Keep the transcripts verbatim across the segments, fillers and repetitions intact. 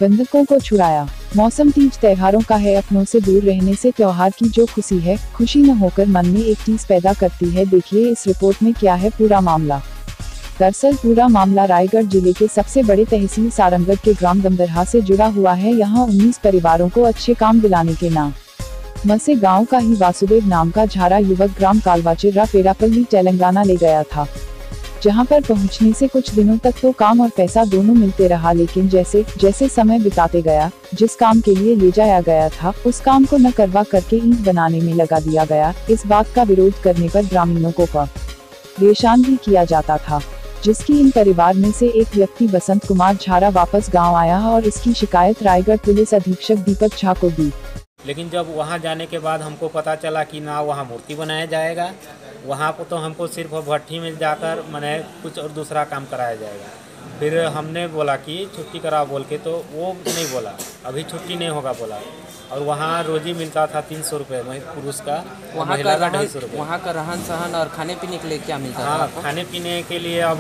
बंधकों को छुड़ाया। मौसम तीज त्योहारों का है, अपनों से दूर रहने से त्योहार की जो खुशी है, खुशी न होकर मन में एक टीस पैदा करती है। देखिए इस रिपोर्ट में क्या है पूरा मामला। दरअसल पूरा मामला रायगढ़ जिले के सबसे बड़े तहसील सारंगढ़ के ग्राम दमदरहा से जुड़ा हुआ है। यहाँ उन्नीस परिवारों को अच्छे काम दिलाने के नाम मसे गांव का ही वासुदेव नाम का झारा युवक ग्राम कालवाचिर्रा पेरापल्ली तेलंगाना ले गया था, जहां पर पहुंचने से कुछ दिनों तक तो काम और पैसा दोनों मिलते रहा, लेकिन जैसे जैसे समय बिताते गया, जिस काम के लिए ले जाया गया था उस काम को न करवा करके ईंट बनाने में लगा दिया गया। इस बात का विरोध करने पर ग्रामीणों को परेशान भी किया जाता था, जिसकी इन परिवार में से एक व्यक्ति बसंत कुमार झारा वापस गाँव आया और इसकी शिकायत रायगढ़ पुलिस अधीक्षक दीपक झा को दी। लेकिन जब वहाँ जाने के बाद हमको पता चला कि ना वहाँ मूर्ति बनाया जाएगा, वहाँ पर तो हमको सिर्फ भट्ठी में जाकर मैंने कुछ और दूसरा काम कराया जाएगा। फिर हमने बोला कि छुट्टी कराओ बोल के, तो वो नहीं बोला अभी छुट्टी नहीं होगा बोला। और वहाँ रोजी मिलता था तीन सौ रुपये पुरुष का, महिला का ढाई सौ रुपये। वहाँ का रहन सहन और खाने पीने के लिए क्या मिलता था? हाँ, खाने पीने के लिए अब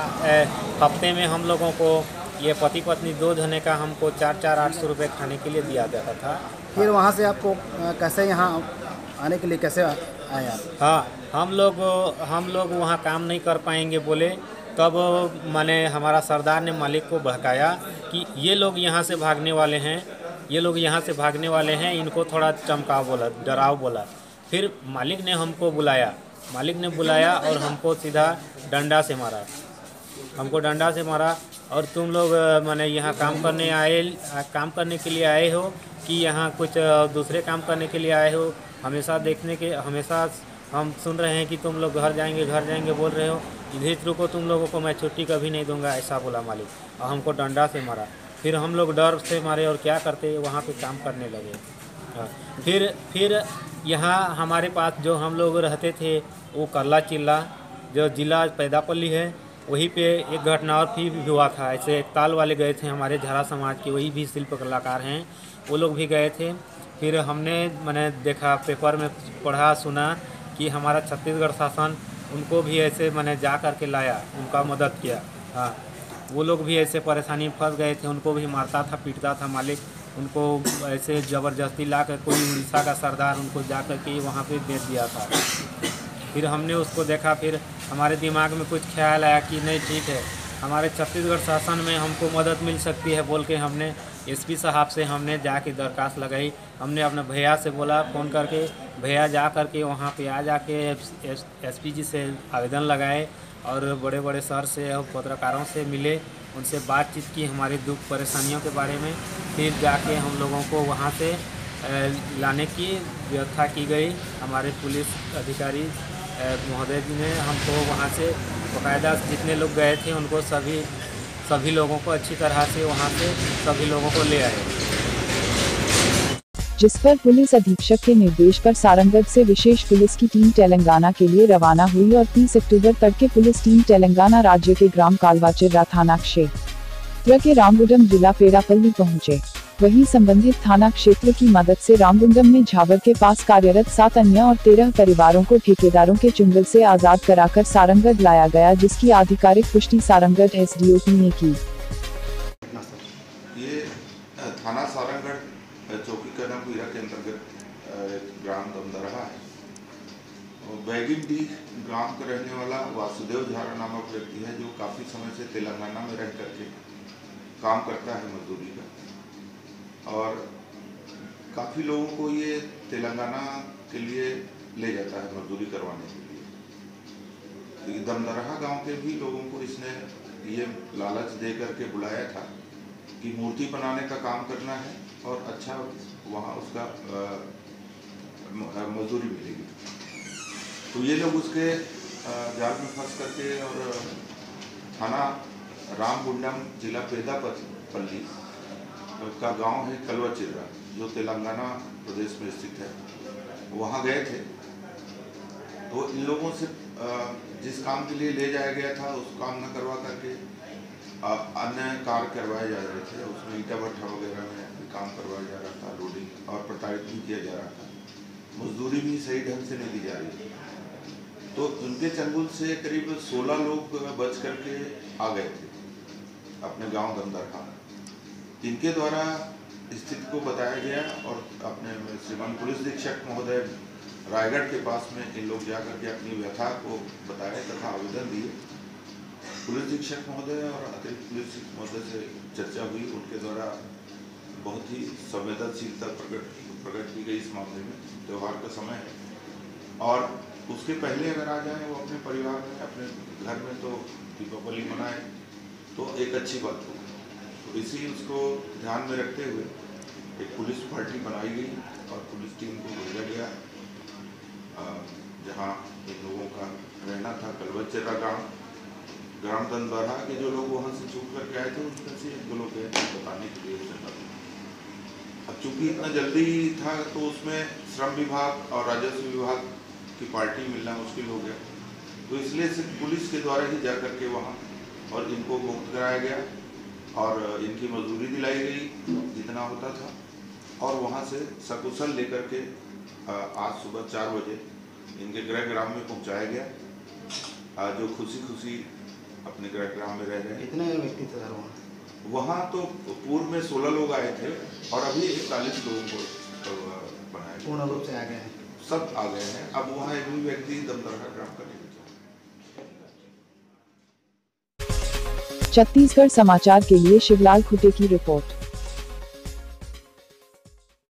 हफ्ते में हम लोगों को ये पति पत्नी दो जने का हमको चार चार आठ सौ रुपये खाने के लिए दिया जाता था। फिर वहाँ से आपको कैसे यहाँ आने के लिए कैसे आए आप? हाँ, हम लोग हम लोग वहाँ काम नहीं कर पाएंगे बोले, तब मैंने हमारा सरदार ने मालिक को बहकाया कि ये लोग यहाँ से भागने वाले हैं, ये लोग यहाँ से भागने वाले हैं, इनको थोड़ा चमकाओ बोला, डराओ बोला। फिर मालिक ने हमको बुलाया मालिक ने बुलाया और हमको सीधा डंडा से मारा हमको डंडा से मारा और तुम लोग माने यहाँ काम करने आए काम करने के लिए आए हो कि यहाँ कुछ दूसरे काम करने के लिए आए हो? हमेशा देखने के हमेशा हम सुन रहे हैं कि तुम लोग घर जाएंगे घर जाएंगे बोल रहे हो, इधर रुको, तुम लोगों को मैं छुट्टी कभी नहीं दूंगा, ऐसा बोला मालिक। और हमको डंडा से मारा। फिर हम लोग डर से मारे और क्या करते, वहाँ पे काम करने लगे। हाँ, फिर फिर यहाँ हमारे पास जो हम लोग रहते थे वो करला चिल्ला जो जिला पैदापल्ली है, वहीं पे एक घटना और भी हुआ था। ऐसे ताल वाले गए थे हमारे झारा समाज के, वही भी शिल्प कलाकार हैं, वो लोग भी गए थे। फिर हमने मैंने देखा पेपर में पढ़ा सुना कि हमारा छत्तीसगढ़ शासन उनको भी ऐसे मैंने जा कर के लाया, उनका मदद किया। हाँ, वो लोग भी ऐसे परेशानी फंस गए थे, उनको भी मारता था पीटता था मालिक, उनको ऐसे ज़बरदस्ती ला कर कोई उड़ीसा का सरदार उनको जा कर के वहाँ पे दे दिया था। फिर हमने उसको देखा, फिर हमारे दिमाग में कुछ ख्याल आया कि नहीं ठीक है, हमारे छत्तीसगढ़ शासन में हमको मदद मिल सकती है बोल के हमने एसपी साहब से हमने जाके दरखास्त लगाई। हमने अपने भैया से बोला फ़ोन करके, भैया जा कर के वहाँ पे आ जाके एसपी जी से आवेदन लगाए और बड़े बड़े सर से और पत्रकारों से मिले, उनसे बातचीत की हमारी दुख परेशानियों के बारे में। फिर जाके हम लोगों को वहाँ से लाने की व्यवस्था की गई। हमारे पुलिस अधिकारी महोदय जी ने हमको वहाँ से बाकायदा जितने लोग गए थे उनको सभी सभी लोगों को अच्छी तरह से वहाँ से सभी लोगों को ले आए, जिस पर पुलिस अधीक्षक के निर्देश पर सारंगढ़ से विशेष पुलिस की टीम तेलंगाना के लिए रवाना हुई और तीस अक्टूबर तड़के पुलिस टीम तेलंगाना राज्य के ग्राम कालवाचिर्रा थाना क्षेत्र के रामगुंडम जिला पेरापल्ली पहुंचे। वहीं संबंधित थाना क्षेत्र की मदद से रामगुंडम में झावर के पास कार्यरत सात अन्य और तेरह परिवारों को ठेकेदारों के चुंगल से आजाद कराकर सारंगढ़ लाया गया, जिसकी आधिकारिक पुष्टि सारंगढ़ एसडीओपी ने की। ये थाना सारंगढ़ चौकी कर्णपुरा के अंतर्गत ग्राम दमदरहा है। बैगिंडी ग्राम का रहने वाला वासुदेव झारा नामक व्यक्ति है, जो काफ़ी समय से तेलंगाना में रह करके काम करता है मजदूरी का, और काफ़ी लोगों को ये तेलंगाना के लिए ले जाता है मजदूरी करवाने के लिए। दमदरहा गांव के भी लोगों को इसने ये लालच दे करके बुलाया था कि मूर्ति बनाने का काम करना है और अच्छा वहाँ उसका मजदूरी मिलेगी। तो ये लोग उसके जाल में फंस करके और थाना रामगुंडम जिला पेदापल्ली का गांव है कलवाचिर्रा, जो तेलंगाना प्रदेश में स्थित है, वहाँ गए थे। तो इन लोगों से जिस काम के लिए ले जाया गया था उस काम न करवा करके अन्य कार्य करवाए जा रहे थे। उसमें ईटा भट्ठा वगैरह में भी काम करवाया जा रहा था, लोडिंग और प्रताड़ित भी किया जा रहा था, मजदूरी भी सही ढंग से नहीं दी जा रही थी। तो उनके चंगुल से करीब सोलह लोग बच करके आ गए थे अपने गांव दमदरहा। इनके द्वारा स्थिति को बताया गया और अपने श्रीमान पुलिस अधीक्षक महोदय रायगढ़ के पास में इन लोग जाकर के अपनी व्यथा को बताया तथा आवेदन दिए। पुलिस अधीक्षक महोदय और अतिरिक्त पुलिस महोदय से चर्चा हुई, उनके द्वारा बहुत ही संवेदनशीलता प्रकट प्रकट की गई इस मामले में। त्यौहार का समय है और उसके पहले अगर आ जाए वो अपने परिवार में अपने घर में तो दीपावली मनाए तो एक अच्छी बात हो। तो इसी उसको ध्यान में रखते हुए एक पुलिस पार्टी बनाई गई और पुलिस टीम को भेजा गया, जहां इन लोगों का रहना था कलवचरा गांव ग्राम दंदबरहा के जो लोग वहां से छूट करके आए थे उनमें से एक दो लोग गए थे बताने के लिए उसे। अब चूंकि इतना जल्दी था तो उसमें श्रम विभाग और राजस्व विभाग की पार्टी मिलना मुश्किल हो गया, तो इसलिए सिर्फ पुलिस के द्वारा ही जा करके वहाँ और इनको मुक्त कराया गया और इनकी मजदूरी दिलाई गई जितना होता था और वहाँ से सकुशल लेकर के आज सुबह चार बजे इनके गृह ग्राम में पहुँचाया गया, जो खुशी खुशी अपने गृह ग्राम में रह रहे हैं। कितने व्यक्ति थे वहाँ? वहाँ तो पूर्व में सोलह लोग आए थे और अभी इकतालीस लोगों को बनाया गया। पूर्ण रूप से आ गए हैं, सब आ गए हैं। अब वहाँ एक भी व्यक्ति दमदरहा ग्राम का नहीं बचा। छत्तीसगढ़ समाचार के लिए शिवलाल खुटे की रिपोर्ट।